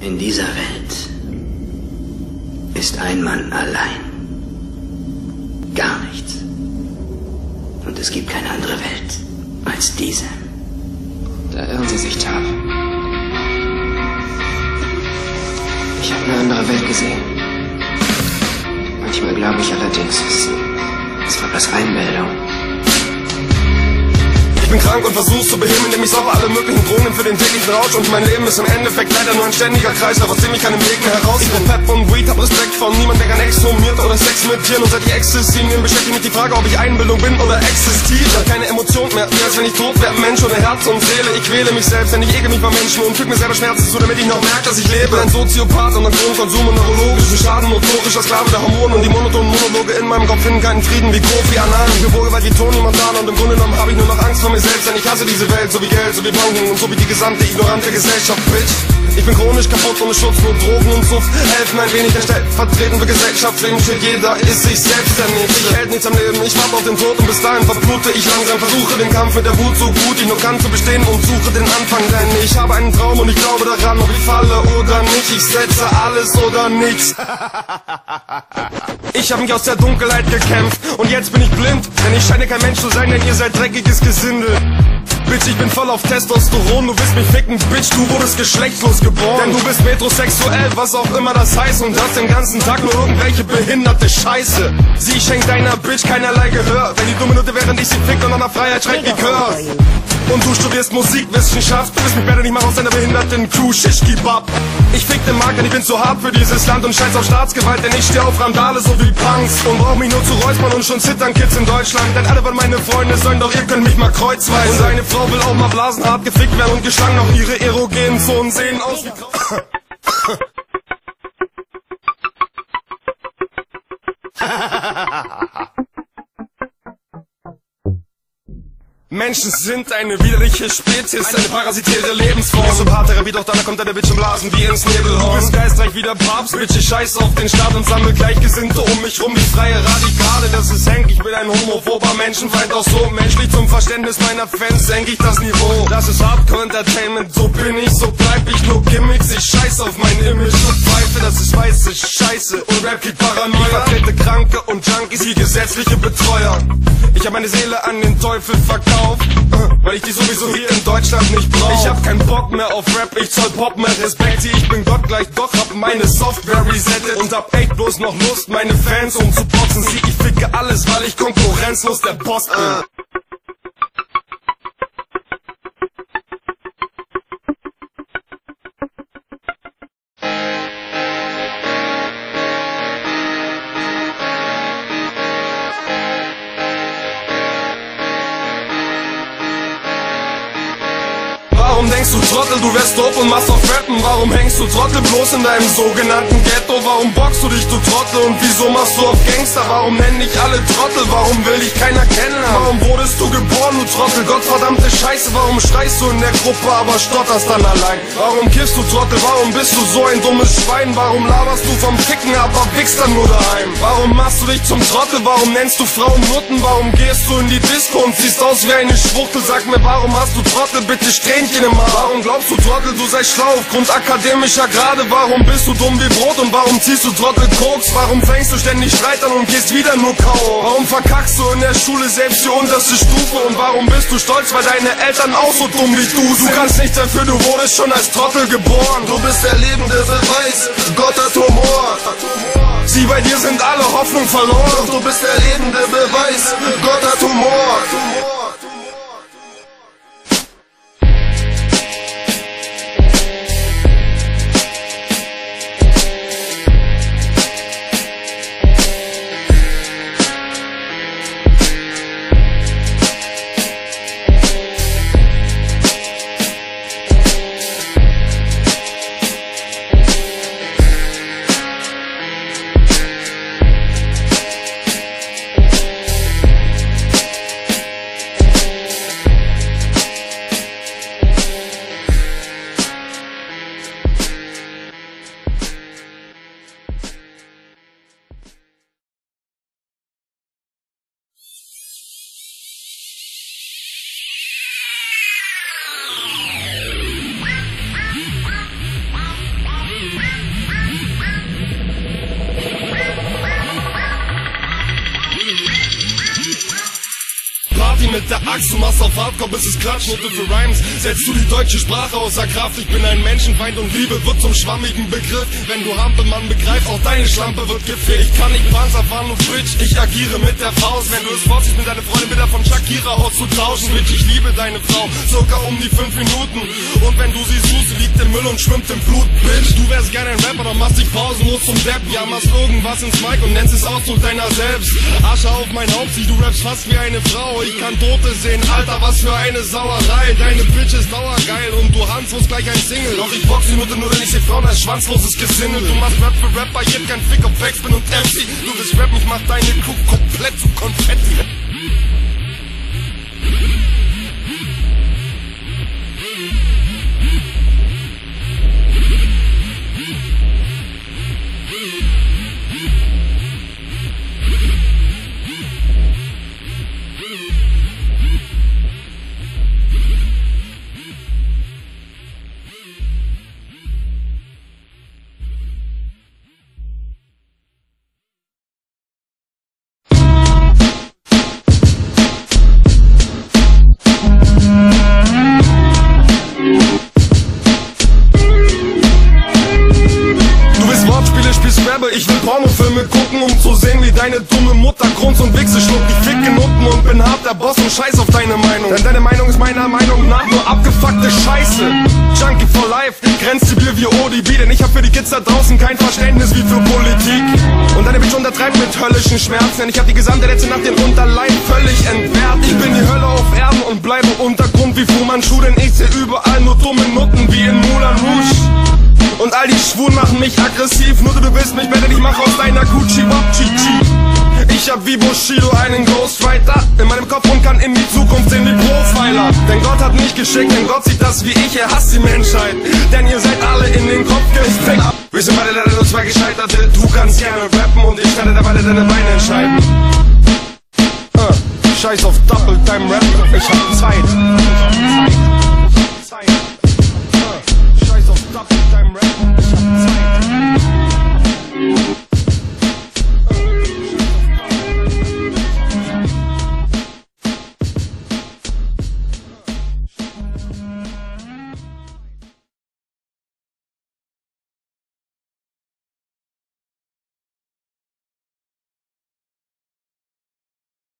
In dieser Welt ist ein Mann allein. Gar nichts. Und es gibt keine andere Welt als diese. Da irren Sie sich, Tar. Ich habe eine andere Welt gesehen. Manchmal glaube ich allerdings, es war bloß Einbildung. Ich bin krank und versuch's zu beheben, indem ich sauber alle möglichen Drogen für den täglichen Rausch. Und mein Leben ist im Endeffekt leider nur ein ständiger Kreislauf, aus dem ich keinen Weg mehr heraus. Ich bin Pep und Weed, hab Respekt von niemand, der gern exhumiert oder Sex mit Tieren. Und seit die existieren, beschäftigt mich die Frage, ob ich Einbildung bin oder existiere. Keine Emotion mehr, als wenn ich tot wär, Mensch ohne Herz und Seele. Ich quäle mich selbst, denn ich ekel mich vor Menschen und füge mir selber Schmerzen zu, damit ich noch merke, dass ich lebe. Ein Soziopath und ein Drogenkonsum und neurologischen Schaden, notorischer Sklave der Hormone und die monotonen Monologe in meinem Kopf finden keinen Frieden wie Kofi Annan. Ich bewoge wie Tony Montana und im Grunde genommen habe ich nur noch Angst vor mir selbst, denn ich hasse diese Welt, so wie Geld, so wie Banken und so wie die gesamte ignorante Gesellschaft, Bitch. Ich bin chronisch kaputt, ohne Schutz, nur Drogen und Suff helfen ein wenig der stellvertretende Gesellschaft. Für jeder ist sich selbst der nicht. Ich hält nichts am Leben, ich warte auf den Tod und bis dahin verblute ich langsam. Versuche den Kampf mit der Wut so gut ich nur kann zu bestehen und suche den Anfang, denn ich habe einen Traum und ich glaube daran, ob ich falle oder nicht. Ich setze alles oder nichts. Ich habe mich aus der Dunkelheit gekämpft und jetzt bin ich blind, denn ich scheine kein Mensch zu sein, denn ihr seid dreckiges Gesindel. Bitch, ich bin voll auf Testosteron, du willst mich ficken, Bitch, du wurdest geschlechtslos geboren. Denn du bist metrosexuell, was auch immer das heißt, und hast den ganzen Tag nur irgendwelche behinderte Scheiße. Sie schenkt deiner Bitch keinerlei Gehör, wenn die dumme Nutte während ich sie fick und nach Freiheit schreit wie Curse. Und du studierst Musikwissenschaft, du bist mich besser nicht mal aus deiner behinderten Crew, Shish Kebab. Ich fick den Markt, denn ich bin zu hart für dieses Land und scheiß auf Staatsgewalt, denn ich steh auf Randale so wie Punks. Und brauch mich nur zu räuspern und schon zittern Kids in Deutschland, denn alle waren meine Freunde sollen, doch ihr könnt mich mal kreuzweisen. Und eine Frau will auch mal blasenhart gefickt werden und geschlagen, auch ihre erogenen Zonen sehen aus wie Menschen sind eine widerliche Spezies, eine parasitäre Lebensform. So Paartherapie, doch dann kommt deine Bitch im Blasen wie ins Nebelhorn. Du bist geistreich wie der Papst, Bitch, ich scheiß auf den Staat und sammle Gleichgesinnte um mich rum, wie freie Radikale. Das ist Hank, ich bin ein homophober Menschenfeind, auch so menschlich zum Verständnis meiner Fans senke ich das Niveau. Das ist Hardcore-Entertainment, so bin ich, so bleib ich, nur Gimmicks. Ich scheiß auf mein Image und pfeife, das ist weiße Scheiße und Rap kriegt Paranoia. Ich vertrete Kranke und Junkies wie gesetzliche Betreuer. Ich hab meine Seele an den Teufel verkauft, weil ich die sowieso hier in Deutschland nicht brauch. Ich hab keinen Bock mehr auf Rap, ich zoll Pop mehr Respekt. Ich bin gottgleich, doch hab meine Software resettet und hab echt bloß noch Lust, meine Fans umzuboxen. Sieh, ich ficke alles, weil ich konkurrenzlos der Boss bin. Warum denkst du Trottel, du wärst doof und machst auf Rappen? Warum hängst du Trottel bloß in deinem sogenannten Ghetto? Warum boxst du dich, du Trottel, und wieso machst du auf Gangster? Warum nennen dich alle Trottel? Warum will dich keiner kennen? Warum wurdest du geboren, du Trottel? Gottverdammte Scheiße, warum schreist du in der Gruppe, aber stotterst dann allein? Warum kiffst du Trottel? Warum bist du so ein dummes Schwein? Warum laberst du vom Ficken, aber wichst dann nur daheim? Warum machst du dich zum Trottel? Warum nennst du Frauen Nutten? Warum gehst du in die Disco und siehst aus wie eine Schwuchtel? Sag mir, warum hast du Trottel bitte Strähnchen im Haar? Warum glaubst du Trottel, du sei schlau aufgrund akademischer Grade? Warum bist du dumm wie Brot und warum ziehst du Trottel Koks? Warum fängst du ständig Streit an und gehst wieder nur K.O.? Warum verkackst du in der Schule selbst die unterste Stufe? Und warum bist du stolz, weil deine Eltern auch so dumm wie du sind? Du kannst nichts dafür, du wurdest schon als Trottel geboren. Du bist der lebende Beweis, Gott hat Humor. Sieh, bei dir sind alle Hoffnung verloren. Doch du bist der lebende Beweis, Gott hat Humor. mit der Axt. Du machst auf Hardcore, bis es Klatschnote für Rhymes. Setzt du die deutsche Sprache außer Kraft. Ich bin ein Menschenfeind und Liebe wird zum schwammigen Begriff. Wenn du Hampelmann begreifst, auch deine Schlampe wird gefehlt. Ich kann nicht Panzer fahren, du Bitch, ich agiere mit der Faust. Wenn du es vorziehst, mit deiner Freundin Bilder von Shakira auszutauschen. Bitch, ich liebe deine Frau, circa um die 5 Minuten. Und wenn du sie suchst, sie liegt im Müll und schwimmt im Blut. Bitch, du wärst gerne ein Rapper, dann machst dich pausenlos zum Depp. Ja, machst irgendwas ins Mic und nennst es Ausdruck deiner selbst. Asche auf mein Haupt, du rappst fast wie eine Frau. Ich kann Tote sehen, Alter, was für eine Sauerei. Deine Bitch ist dauergeil und du Hans wirst gleich ein Single. Doch ich box die Mutter nur, denn ich seh Frauen als schwanzloses Gesindel. Du machst Rap für Rapper, ich hab kein Fick auf Backspin und MC. Du willst rappen, ich mach deine Kuh komplett zu Konfetti. Ich will Pornofilme gucken, um zu sehen, wie deine dumme Mutter grunzt und Wichse schluckt. Ich fick Nutten und bin hart der Boss und scheiß auf deine Meinung. Denn deine Meinung ist meiner Meinung nach nur abgefuckte Scheiße. Junkie for life, grenzdebil wie ODB, denn ich hab für die Kids da draußen kein Verständnis wie für Politik. Und deine Bitch untertreibt mit höllischen Schmerzen, denn ich hab die gesamte letzte Nacht den Unterleib völlig entwehrt. Ich bin die Hölle auf Erden und bleibe Untergrund wie Fu Manchu, denn ich seh überall nur dumme Nutten wie in Moulin Rouge. Und all die Schwulen machen mich aggressiv, nur du willst mich besser, ich mach aus deiner Gucci Wapchichi. Ich hab wie Bushido einen Ghostwriter in meinem Kopf und kann in die Zukunft sehen wie Profiler. Denn Gott hat mich geschickt, denn Gott sieht das wie ich, er hasst die Menschheit. Denn ihr seid alle in den Kopf gefickt. Wir sind beide leider nur zwei Gescheiterte, du kannst gerne rappen und ich werde dabei deine Beine entscheiden. Scheiß auf Double Time Rap, ich hab Zeit.